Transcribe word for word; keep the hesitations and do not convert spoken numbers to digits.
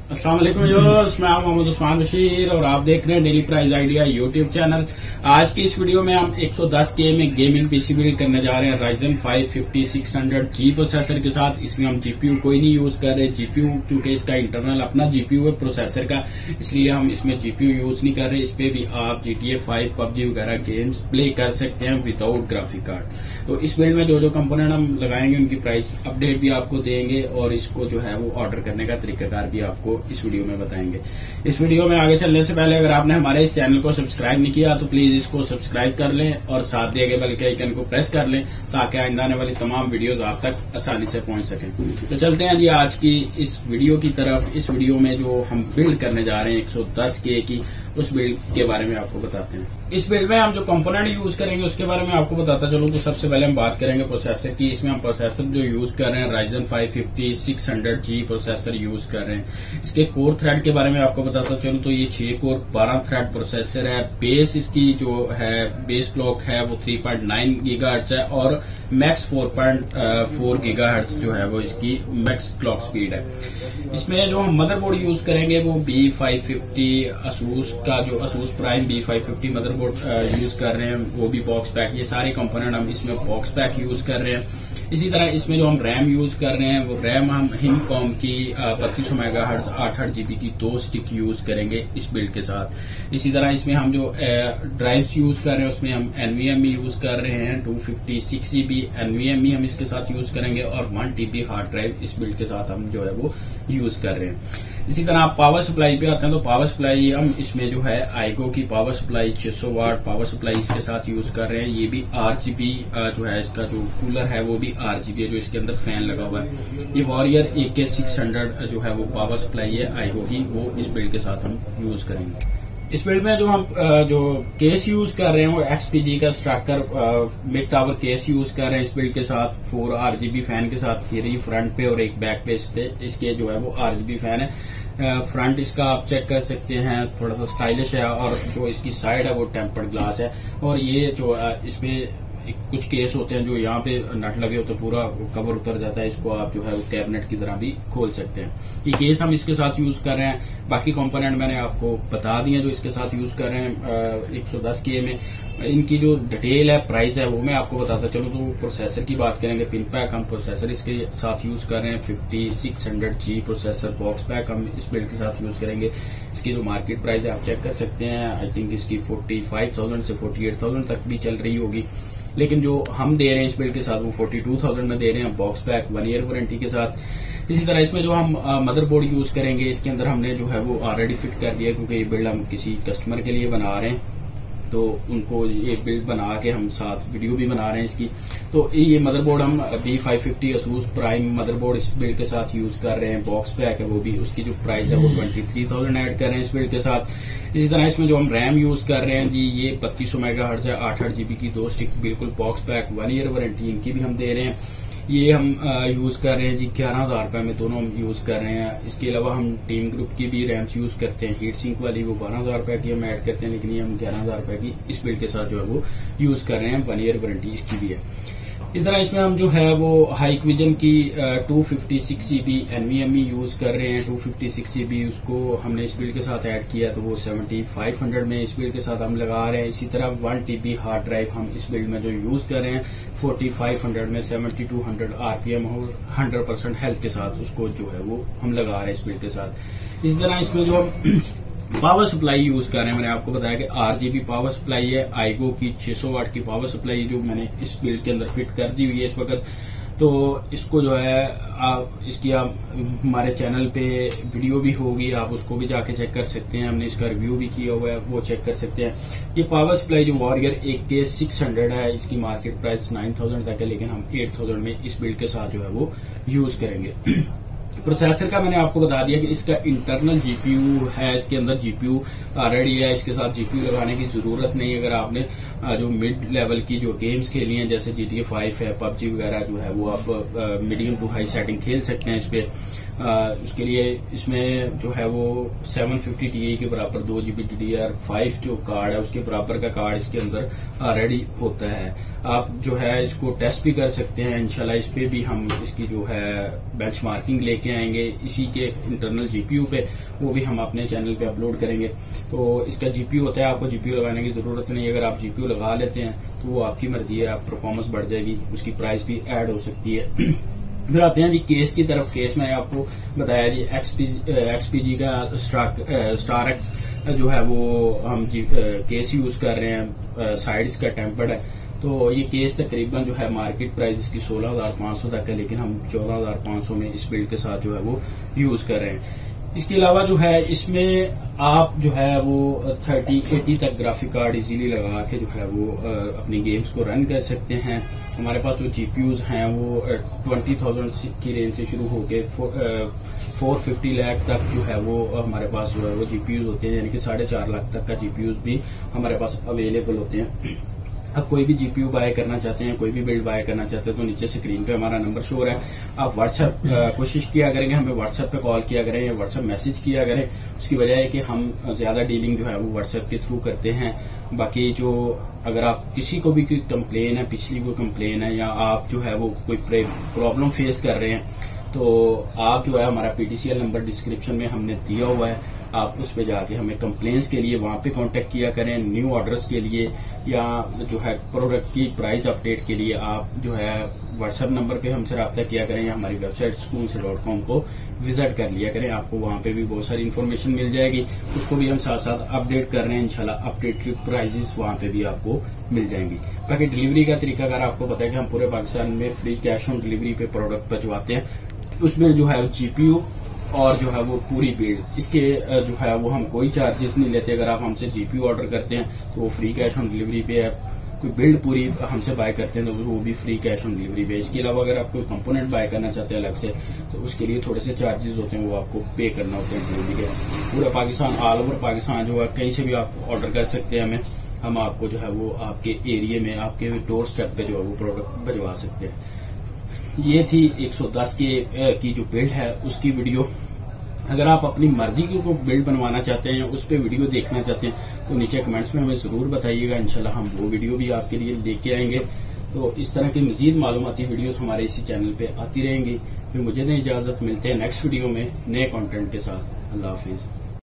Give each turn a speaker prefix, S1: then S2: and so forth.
S1: अस्सलाम वालेकुम व्यूअर्स, मैं मोहम्मद उस्मान बशीर और आप देख रहे हैं daily price idea YouTube channel. आज की इस वीडियो में हम एक सौ दस के में गेमिंग पीसी बिल्ड करने जा रहे हैं Ryzen five fifty six hundred G processor के साथ। इसमें हम जीपीयू कोई नहीं यूज कर रहे, जीपीयू क्योंकि इसका इंटरनल अपना जीपीयू है प्रोसेसर का, इसलिए हम इसमें जीपीयू यूज नहीं कर रहे। इस पे भी आप जीटीए फाइव पबजी वगैरह गेम्स प्ले कर सकते हैं विदाउट ग्राफिक कार्ड। तो इस बिल्ड में जो जो कंपोनेंट हम लगाएंगे उनकी प्राइस अपडेट भी आपको देंगे और इसको जो है वो ऑर्डर करने का तरीकाकार भी आपको इस वीडियो में बताएंगे। इस वीडियो में आगे चलने से पहले अगर आपने हमारे इस चैनल को सब्सक्राइब नहीं किया तो प्लीज इसको सब्सक्राइब कर लें और साथ दिए गए बेल के आइकन को प्रेस कर लें ताकि आइंदा आने वाली तमाम वीडियोस आप तक आसानी से पहुंच सकें। तो चलते हैं जी आज की इस वीडियो की तरफ। इस वीडियो में जो हम बिल्ड करने जा रहे हैं एक सौ दस के की, उस बिल्ड के बारे में आपको बताते हैं। इस बिल्ड में हम जो कंपोनेंट यूज करेंगे उसके बारे में आपको बताता चलूं तो सबसे पहले हम बात करेंगे प्रोसेसर की। इसमें हम प्रोसेसर जो यूज कर रहे हैं Ryzen five fifty six hundred G processor use कर रहे हैं। इसके कोर थ्रेड के बारे में आपको बताता चलूं तो ये छह कोर बारह थ्रेड प्रोसेसर है। बेस इसकी जो है बेस क्लॉक है वो थ्री पॉइंट नाइन गीगाहर्ट्ज है और max four point four gigahertz जो है वो इसकी मैक्स क्लॉक स्पीड है। इसमें जो हम मदरबोर्ड यूज करेंगे वो बी फाइव फिफ्टी असूस का जो Asus prime B five fifty motherboard use कर रहे हैं, वो भी बॉक्स पैक। ये सारे कंपोनेंट हम इसमें बॉक्स पैक यूज कर रहे हैं। इसी तरह इसमें जो हम रैम यूज कर रहे हैं वो रैम हम हिमकॉम की बत्तीस सौ मेगाहर्ट्ज आठ आठ जीबी की दो स्टिक यूज करेंगे इस बिल्ड के साथ। इसी तरह इसमें हम जो ड्राइव्स यूज कर रहे हैं उसमें हम एनवीएमई यूज कर रहे हैं two fifty six GB NVMe हम इसके साथ यूज करेंगे और वन टीबी हार्ड ड्राइव इस बिल्ड के साथ हम जो है वो यूज कर रहे हैं। इसी तरह आप पावर सप्लाई पे आते हैं तो पावर सप्लाई हम इसमें जो है आईगो की पावर सप्लाई छह सौ वाट पावर सप्लाई इसके साथ यूज कर रहे हैं। ये भी आरजीबी जो है इसका जो कूलर है वो भी आरजीबी है जो इसके अंदर फैन लगा हुआ है। ये warrior A K six hundred जो है वो पावर सप्लाई है आईगो की, वो इस बिल्ड के साथ हम यूज करेंगे। इस बिल्ड में जो हम जो केस यूज कर रहे हैं वो एक्सपीजी का structure mid tower case use कर रहे हैं इस बिल्ड के साथ। फोर आरजीबी फैन के साथ थ्री फ्रंट पे और एक बैक पे इस पे इसके जो है वो आरजीबी फैन है। फ्रंट इसका आप चेक कर सकते हैं, थोड़ा सा स्टाइलिश है और जो इसकी साइड है वो टेम्पर्ड ग्लास है। और ये जो इसमें कुछ केस होते हैं जो यहाँ पे नट लगे होते हैं पूरा कवर उतर जाता है, इसको आप जो है वो कैबिनेट की तरह भी खोल सकते हैं। ये केस हम इसके साथ यूज कर रहे हैं। बाकी कंपोनेंट मैंने आपको बता दिए जो इसके साथ यूज कर रहे हैं एक सौ दस के में। इनकी जो डिटेल है प्राइस है वो मैं आपको बताता चलूं तो प्रोसेसर की बात करेंगे। पिन पैक हम प्रोसेसर इसके साथ यूज कर रहे हैं fifty six hundred G processor. Box pack हम इस बिल्ड के साथ यूज करेंगे। इसकी जो मार्केट प्राइस है आप चेक कर सकते हैं, आई थिंक इसकी फोर्टी फाइव थाउजेंड से फोर्टी एट थाउजेंड तक भी चल रही होगी, लेकिन जो हम दे रहे हैं इस बिल्ड के साथ वो फोर्टी टू थाउजेंड में दे रहे हैं box pack one year warranty के साथ। इसी तरह इसमें जो हम मदरबोर्ड यूज करेंगे इसके अंदर हमने जो है वो ऑलरेडी फिट कर दिया क्योंकि ये बिल्ड हम किसी कस्टमर के लिए बना रहे हैं तो उनको ये बिल्ड बना के हम साथ वीडियो भी बना रहे हैं इसकी। तो ये मदरबोर्ड हम B five fifty Asus prime motherboard इस बिल्ड के साथ यूज कर रहे हैं। बॉक्स पैक है वो भी, उसकी जो प्राइस है वो ट्वेंटी थ्री थाउजेंड एड कर रहे हैं इस बिल्ड के साथ। इसी तरह इसमें जो हम रैम यूज कर रहे हैं जी ये बत्तीस सौ मेगाहर्ट्ज है आठ आठ जीबी की दो स्टिक बिल्कुल box pack one year warranty इनकी भी हम दे रहे हैं। ये हम यूज कर रहे हैं जी ग्यारह हजार रुपए में दोनों हम यूज कर रहे हैं। इसके अलावा हम टीम ग्रुप की भी रैम्स यूज करते हैं, हीट सिंक वाली वो बारह हजार रुपए की हम ऐड करते हैं, लेकिन ये हम ग्यारह हजार रुपए की इस बिल्ड के साथ जो है वो यूज कर रहे हैं। वन ईयर वारंटी इसकी भी है। इस तरह इसमें हम जो है वो हाईक्विजन की two fifty six GB NVMe use कर रहे हैं। टू फिफ्टी सिक्स जीबी उसको हमने इस बिल्ड के साथ ऐड किया तो वो सेवेंटी फाइव हंड्रेड में इस बिल्ड के साथ हम लगा रहे हैं। इसी तरह वन टीबी हार्ड ड्राइव हम इस बिल्ड में जो यूज कर रहे हैं फोर्टी फाइव हंड्रेड में सेवेंटी टू हंड्रेड आरपीएम और हंड्रेड परसेंट हेल्थ के साथ उसको जो है वो हम लगा रहे हैं इस बिल्ड के साथ। इसी तरह इसमें जो हम पावर सप्लाई यूज कर रहे हैं मैंने आपको बताया कि आरजीबी पावर सप्लाई है आईगो की छह सौ वाट की पावर सप्लाई जो मैंने इस बिल्ड के अंदर फिट कर दी हुई है इस वक्त। तो इसको जो है आप इसकी आप हमारे चैनल पे वीडियो भी होगी, आप उसको भी जाके चेक कर सकते हैं। हमने इसका रिव्यू भी किया हुआ है, वो चेक कर सकते हैं। ये पावर सप्लाई जो warrior A K six hundred है इसकी मार्केट प्राइस नाइन थाउजेंड तक है, लेकिन हम एट थाउजेंड में इस बिल्ड के साथ जो है वो यूज करेंगे। प्रोसेसर का मैंने आपको बता दिया कि इसका इंटरनल जीपीयू है, इसके अंदर जीपीयू ऑलरेडी है, इसके साथ जीपीयू लगाने की जरूरत नहीं है। अगर आपने जो मिड लेवल की जो गेम्स खेली हैं जैसे जीटीए फाइव है पबजी वगैरह जो है वो आप मीडियम टू हाई सेटिंग खेल सकते हैं इस पे। आ, उसके लिए इसमें जो है वो सेवन फिफ्टी टी के बराबर दो GB D D R five जो कार्ड है उसके बराबर का कार्ड इसके अंदर ऑलरेडी होता है। आप जो है इसको टेस्ट भी कर सकते हैं। इंशाल्लाह इस पे भी हम इसकी जो है बेंचमार्किंग लेके आएंगे इसी के इंटरनल जीपीयू पे, वो भी हम अपने चैनल पे अपलोड करेंगे। तो इसका जीपीयू होता है, आपको जीपीयू लगाने की जरूरत नहीं है। अगर आप जीपीयू लगा लेते हैं तो वो आपकी मर्जी है, आप परफॉर्मेंस बढ़ जाएगी, उसकी प्राइस भी ऐड हो सकती है। फिर आते हैं जी केस की तरफ। केस में आपको बताया जी एक्सपीजी का स्टार स्टार एक्स जो है वो हम जी केस यूज कर रहे हैं, साइड इसका टेम्पर्ड है। तो ये केस तकरीबन जो है मार्केट प्राइस इसकी सोलह हजार पांच सौ तक है, लेकिन हम चौदह हजार पांच सौ में इस बिल्ड के साथ जो है वो यूज कर रहे हैं। इसके अलावा जो है इसमें आप जो है वो थर्टी एटी तक ग्राफिक कार्ड इजीली लगा के जो है वो अपनी गेम्स को रन कर सकते हैं। हमारे पास जो जीपीयूज हैं वो ट्वेंटी थाउजेंड की रेंज से शुरू होके फोर फिफ्टी लाख तक जो है वो हमारे पास जो है वो जीपीयूज होते हैं, यानी कि साढ़े चार लाख तक का जीपीयूज भी हमारे पास अवेलेबल होते हैं। अब कोई भी जीपीयू बाय करना चाहते हैं, कोई भी बिल्ड बाय करना चाहते हैं तो नीचे स्क्रीन पे हमारा नंबर शो है। आप व्हाट्सएप कोशिश किया करेंगे, हमें व्हाट्सएप पे कॉल किया करें या व्हाट्सएप मैसेज किया करें। उसकी वजह है कि हम ज्यादा डीलिंग जो है वो व्हाट्सएप के थ्रू करते हैं। बाकी जो अगर आप किसी को भी कोई कंप्लेन है, पिछली कोई कंप्लेन है, या आप जो है वो कोई प्रॉब्लम फेस कर रहे हैं तो आप जो है हमारा पीटीसीएल नंबर डिस्क्रिप्शन में हमने दिया हुआ है, आप उस पे जाके हमें कंप्लेंट्स के लिए वहां पे कांटेक्ट किया करें। न्यू ऑर्डर्स के लिए या जो है प्रोडक्ट की प्राइस अपडेट के लिए आप जो है व्हाट्सएप नंबर पे हमसे रब्ता किया करें या हमारी वेबसाइट स्कूल से डॉट कॉम को विजिट कर लिया करें। आपको वहां पे भी बहुत सारी इन्फॉर्मेशन मिल जाएगी, उसको भी हम साथ साथ अपडेट कर रहे हैं। इंशाल्लाह अपडेट की प्राइजेस वहां पे भी आपको मिल जाएंगी। बाकी डिलीवरी का तरीका अगर आपको पता है कि हम पूरे पाकिस्तान में फ्री कैश ऑन डिलीवरी पे प्रोडक्ट भिजवाते हैं, उसमें जो है जीपीयू और जो है वो पूरी बिल्ड, इसके जो है वो हम कोई चार्जेस नहीं लेते। अगर आप हमसे जीपीयू ऑर्डर करते हैं तो वो फ्री कैश ऑन डिलीवरी पे है, कोई बिल्ड पूरी हमसे बाय करते हैं तो वो भी फ्री कैश ऑन डिलीवरी पे। इसके अलावा अगर आप कोई कंपोनेंट बाय करना चाहते हैं अलग से तो उसके लिए थोड़े से चार्जेस होते हैं, वो आपको पे करना होते हैं डिलीवरी के। पूरा पाकिस्तान, ऑल ओवर पाकिस्तान जो है कहीं से भी आप ऑर्डर कर सकते हैं हमें, हम आपको जो है वो आपके एरिया में, आपके डोर स्टेप पे जो है वो प्रोडक्ट भिजवा सकते हैं। ये थी एक सौ दस के की जो बिल्ड है उसकी वीडियो। अगर आप अपनी मर्जी की कोई बिल्ड बनवाना चाहते हैं, उस पर वीडियो देखना चाहते हैं तो नीचे कमेंट्स में हमें जरूर बताइएगा। इंशाल्लाह हम वो वीडियो भी आपके लिए लेके आएंगे। तो इस तरह की मजीद मालूमाती वीडियोस हमारे इसी चैनल पे आती रहेंगी। फिर मुझे दें इजाजत, मिलते हैं नेक्स्ट वीडियो में नए कंटेंट के साथ। अल्लाह हाफिज।